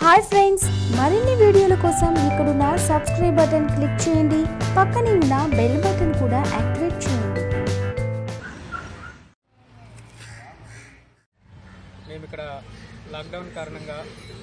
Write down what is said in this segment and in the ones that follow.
Hi friends, మరిన్ని వీడియోల కోసం ఇక్కడున్న సబ్స్క్రైబ్ బటన్ క్లిక్ చేయండి. పక్కనే ఉన్న బెల్ బటన్ కూడా యాక్టివేట్ చేయండి. మేము ఇక్కడ లాక్డౌన్ కారణంగా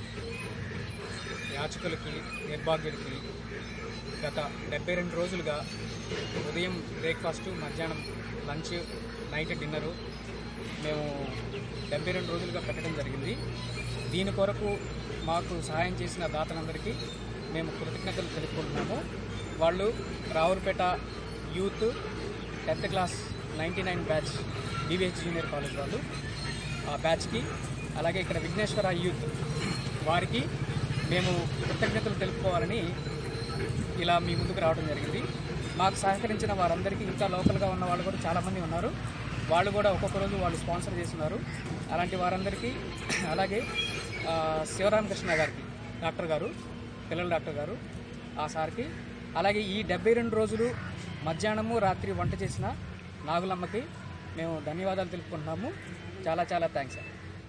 యాచకులకి నిర్భాగ్యులకి గత 72 రోజులుగా ఉదయం బ్రేక్ఫాస్టు, మధ్యాహ్నం లంచ్, నైట్ డిన్నరు మేము 72 రోజులుగా పెట్టడం జరిగింది. దీని కొరకు మాకు సహాయం చేసిన దాతలందరికీ మేము కృతజ్ఞతలు తెలుపుకుంటున్నాము. వాళ్ళు Ravulapeta youth 10th class 99 batch DVH junior college వాళ్ళు ఆ బ్యాచ్కి, అలాగే ఇక్కడ విఘ్నేశ్వర యూత్ వారికి మేము కృతజ్ఞతలు తెలుపుకోవాలని ఇలా మీ ముందుకు రావడం జరిగింది. మాకు సహకరించిన వారందరికీ ఇంకా లోకల్గా ఉన్న వాళ్ళు కూడా చాలామంది ఉన్నారు. వాళ్ళు కూడా ఒక్కొక్క రోజు వాళ్ళు స్పాన్సర్ చేస్తున్నారు. అలాంటి వారందరికీ, అలాగే శివరామకృష్ణ గారికి, డాక్టర్ గారు, పిల్లల డాక్టర్ గారు, ఆ సార్కి, అలాగే ఈ 72 రోజులు మధ్యాహ్నము రాత్రి వంట చేసిన నాగులమ్మకి మేము ధన్యవాదాలు తెలుపుకుంటున్నాము. చాలా చాలా థ్యాంక్స్.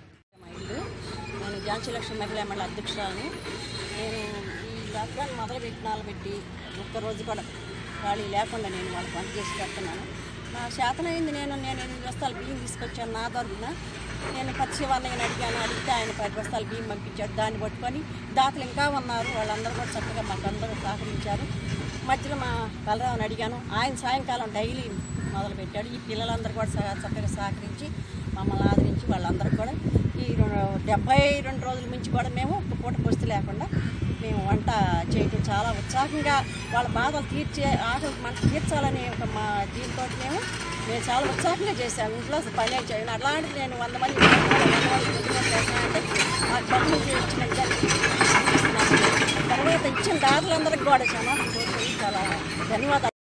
నేను ఝాన్సీ లక్ష్మి మహిళా మండలి అధ్యక్షురాలని. నేను ఈ లాక్డౌన్ మొదలుపెట్టి ఒక్కరోజు కూడా ఖాళీ లేకుండా నేను వాళ్ళకి వంట చేసి పెడుతున్నాను. నా శాతనైంది నేను 8 బస్తాలు బియ్యం తీసుకొచ్చాను. నా తరఫున నేను పచ్చివాళ్ళని అడిగితే ఆయన 10 బస్తాలు బియ్యం పంపించాడు. దాన్ని పట్టుకొని దాతలు ఇంకా ఉన్నారు, వాళ్ళందరూ కూడా చక్కగా మాకు అందరూ సహకరించారు. మధ్యలో మా బలరావుని అడిగాను, ఆయన సాయంకాలం డైలీ మొదలుపెట్టాడు. ఈ పిల్లలందరూ కూడా చక్కగా సహకరించి మమ్మల్ని ఆదరించి వాళ్ళందరూ కూడా ఈ 72 రోజుల నుంచి కూడా మేము పూట పొస్తు లేకుండా మేము వంట చేయటం చాలా ఉత్సాహంగా, వాళ్ళ బాధలు ఆకలి మనకు తీర్చాలనే ఒక మా దీంతో మేము చాలా ఉత్సాహంగా చేశాము. ఇంట్లో పని చేయను. అట్లాంటిది నేను 100 మంది చేస్తానంటే మాకు బహుమతి ఇచ్చినట్టుగా తర్వాత ఇచ్చిన దాతలందరికీ కూడా చాలా ధన్యవాదాలు.